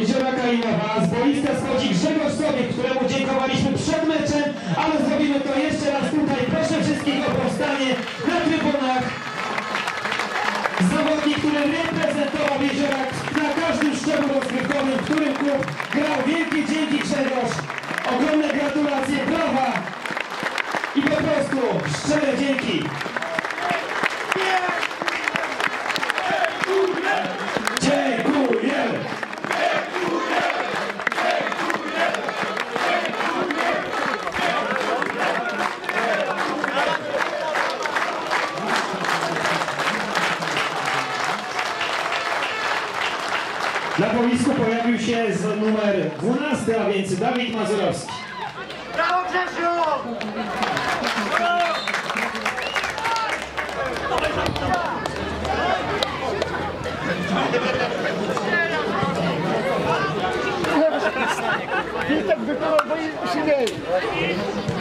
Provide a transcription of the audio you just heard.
Jeziora Kalinowa. Z boiska schodzi Grzegorz Sobiek, któremu dziękowaliśmy przed meczem, ale zrobimy to jeszcze raz tutaj. Proszę wszystkich o powstanie na trybunach. Zawodnik, który reprezentował Jeziorak na każdym szczeblu rozgrywkowym, w którym klub grał. Wielkie dzięki, Grzegorz. Ogromne gratulacje, brawa i po prostu szczere dzięki. Dziękujemy. Na boisku pojawił się numer 12, a więc Dawid Mazurowski. Brawo, Grzesiu! Witek wykonał, bo się dzieje.